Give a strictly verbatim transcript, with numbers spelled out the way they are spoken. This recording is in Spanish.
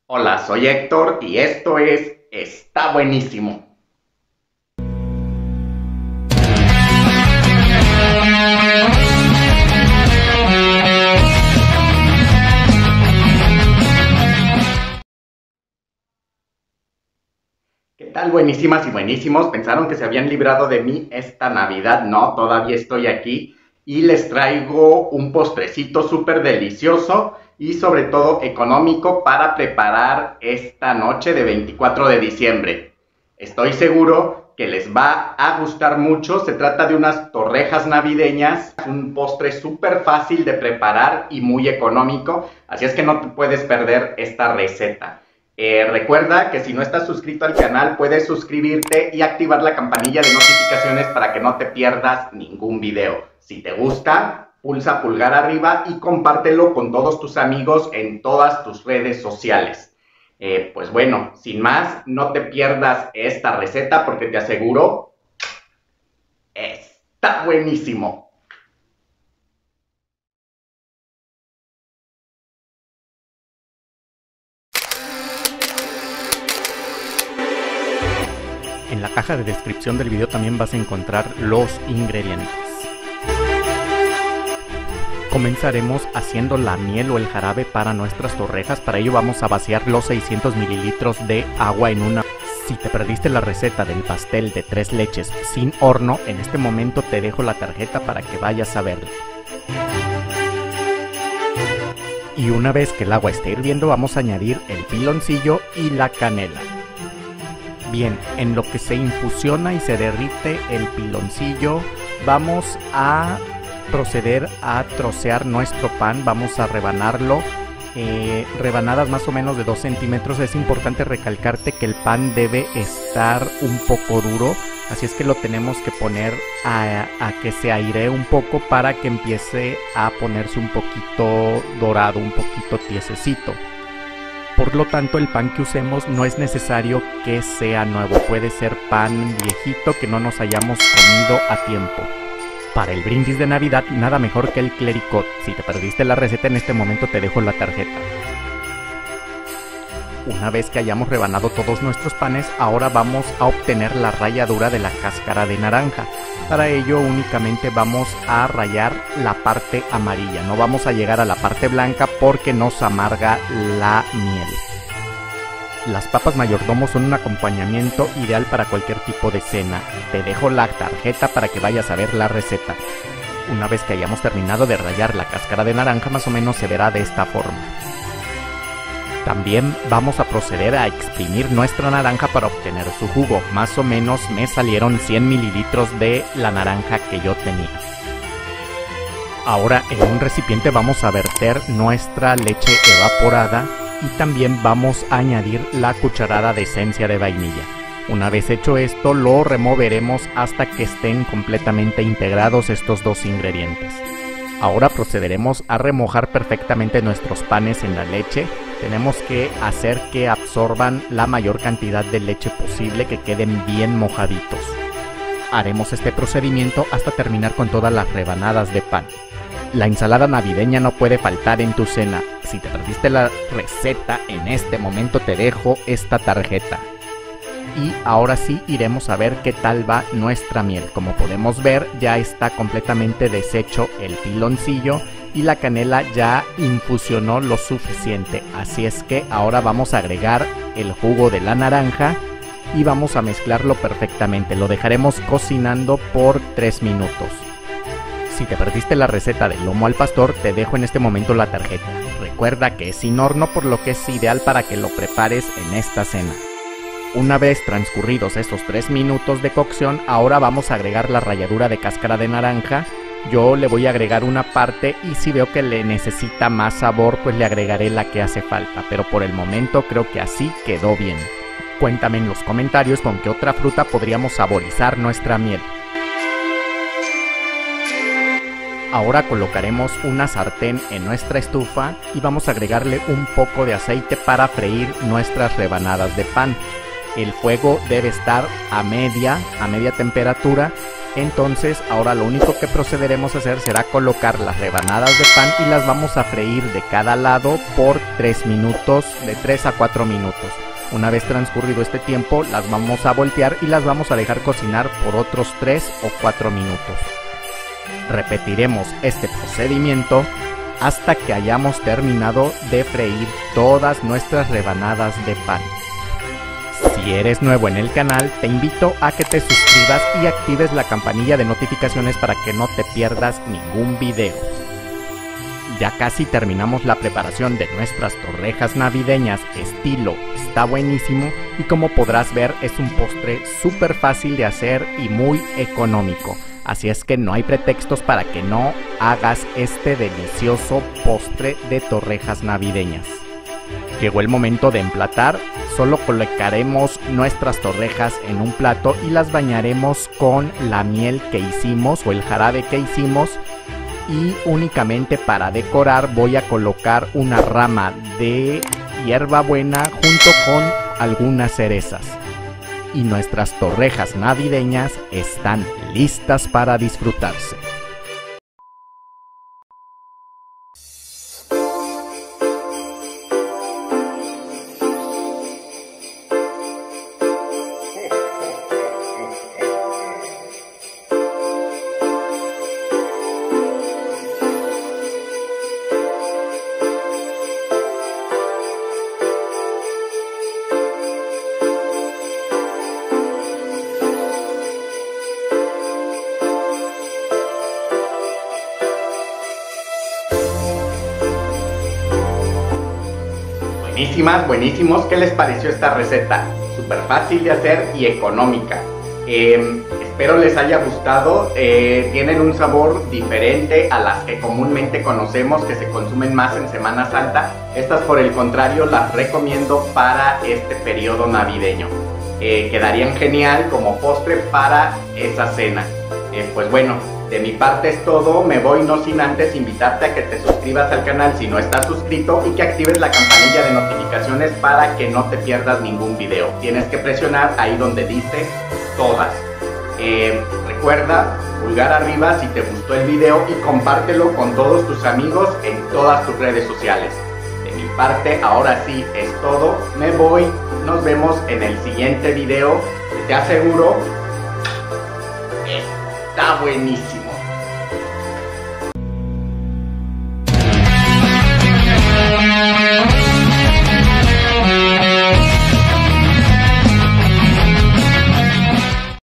Hola, soy Héctor y esto es Está Buenísimo. ¿Qué tal, buenísimas y buenísimos? ¿Pensaron que se habían librado de mí esta Navidad? No, todavía estoy aquí y les traigo un postrecito súper delicioso y sobre todo económico para preparar esta noche de veinticuatro de diciembre. Estoy seguro que les va a gustar mucho. Se trata de unas torrejas navideñas, un postre súper fácil de preparar y muy económico, así es que no te puedes perder esta receta. Eh, recuerda que si no estás suscrito al canal, puedes suscribirte y activar la campanilla de notificaciones para que no te pierdas ningún video. Si te gusta, pulsa pulgar arriba y compártelo con todos tus amigos en todas tus redes sociales. Eh, pues bueno, sin más, no te pierdas esta receta porque te aseguro, está buenísimo. En la caja de descripción del video también vas a encontrar los ingredientes. Comenzaremos haciendo la miel o el jarabe para nuestras torrejas. Para ello vamos a vaciar los seiscientos mililitros de agua en una... Si te perdiste la receta del pastel de tres leches sin horno, en este momento te dejo la tarjeta para que vayas a verla. Y una vez que el agua esté hirviendo vamos a añadir el piloncillo y la canela. Bien, en lo que se infusiona y se derrite el piloncillo, vamos a proceder a trocear nuestro pan. Vamos a rebanarlo, eh, rebanadas más o menos de dos centímetros. Es importante recalcarte que el pan debe estar un poco duro, así es que lo tenemos que poner a, a que se airee un poco para que empiece a ponerse un poquito dorado, un poquito tiesecito. Por lo tanto, el pan que usemos no es necesario que sea nuevo, puede ser pan viejito que no nos hayamos comido a tiempo. Para el brindis de Navidad, nada mejor que el clericot. Si te perdiste la receta, en este momento te dejo la tarjeta. Una vez que hayamos rebanado todos nuestros panes, ahora vamos a obtener la ralladura de la cáscara de naranja. Para ello únicamente vamos a rallar la parte amarilla, no vamos a llegar a la parte blanca porque nos amarga la miel. Las papas mayordomo son un acompañamiento ideal para cualquier tipo de cena. Te dejo la tarjeta para que vayas a ver la receta. Una vez que hayamos terminado de rallar la cáscara de naranja, más o menos se verá de esta forma. También vamos a proceder a exprimir nuestra naranja para obtener su jugo. Más o menos me salieron cien mililitros de la naranja que yo tenía. Ahora en un recipiente vamos a verter nuestra leche evaporada y también vamos a añadir la cucharada de esencia de vainilla. Una vez hecho esto, lo removeremos hasta que estén completamente integrados estos dos ingredientes. Ahora procederemos a remojar perfectamente nuestros panes en la leche. Tenemos que hacer que absorban la mayor cantidad de leche posible, que queden bien mojaditos. Haremos este procedimiento hasta terminar con todas las rebanadas de pan. La ensalada navideña no puede faltar en tu cena. Si te perdiste la receta, en este momento te dejo esta tarjeta. Y ahora sí iremos a ver qué tal va nuestra miel. Como podemos ver, ya está completamente deshecho el piloncillo y la canela ya infusionó lo suficiente. Así es que ahora vamos a agregar el jugo de la naranja y vamos a mezclarlo perfectamente. Lo dejaremos cocinando por tres minutos. Si te perdiste la receta del lomo al pastor, te dejo en este momento la tarjeta. Recuerda que es sin horno, por lo que es ideal para que lo prepares en esta cena. Una vez transcurridos estos tres minutos de cocción, ahora vamos a agregar la ralladura de cáscara de naranja. Yo le voy a agregar una parte y si veo que le necesita más sabor, pues le agregaré la que hace falta. Pero por el momento creo que así quedó bien. Cuéntame en los comentarios con qué otra fruta podríamos saborizar nuestra miel. Ahora colocaremos una sartén en nuestra estufa y vamos a agregarle un poco de aceite para freír nuestras rebanadas de pan. El fuego debe estar a media, a media temperatura Entonces ahora lo único que procederemos a hacer será colocar las rebanadas de pan y las vamos a freír de cada lado por tres minutos, de tres a cuatro minutos. Una vez transcurrido este tiempo las vamos a voltear y las vamos a dejar cocinar por otros tres o cuatro minutos. Repetiremos este procedimiento hasta que hayamos terminado de freír todas nuestras rebanadas de pan. Si eres nuevo en el canal, te invito a que te suscribas y actives la campanilla de notificaciones para que no te pierdas ningún video. Ya casi terminamos la preparación de nuestras torrejas navideñas estilo Está Buenísimo y como podrás ver es un postre súper fácil de hacer y muy económico. Así es que no hay pretextos para que no hagas este delicioso postre de torrejas navideñas. Llegó el momento de emplatar, solo colocaremos nuestras torrejas en un plato y las bañaremos con la miel que hicimos o el jarabe que hicimos y únicamente para decorar voy a colocar una rama de hierbabuena junto con algunas cerezas. Y nuestras torrejas navideñas están listas para disfrutarse. Buenísimas, buenísimos. ¿Qué les pareció esta receta? Súper fácil de hacer y económica. Eh, espero les haya gustado. Eh, tienen un sabor diferente a las que comúnmente conocemos, que se consumen más en Semana Santa. Estas, por el contrario, las recomiendo para este periodo navideño. Eh, quedarían genial como postre para esa cena. Eh, pues bueno, de mi parte es todo. Me voy no sin antes invitarte a que te suscribas al canal si no estás suscrito y que actives la campanilla de notificaciones para que no te pierdas ningún video. Tienes que presionar ahí donde dice todas. Eh, recuerda, pulgar arriba si te gustó el video y compártelo con todos tus amigos en todas tus redes sociales. De mi parte, ahora sí es todo. Me voy. Nos vemos en el siguiente video. Te aseguro, está buenísimo.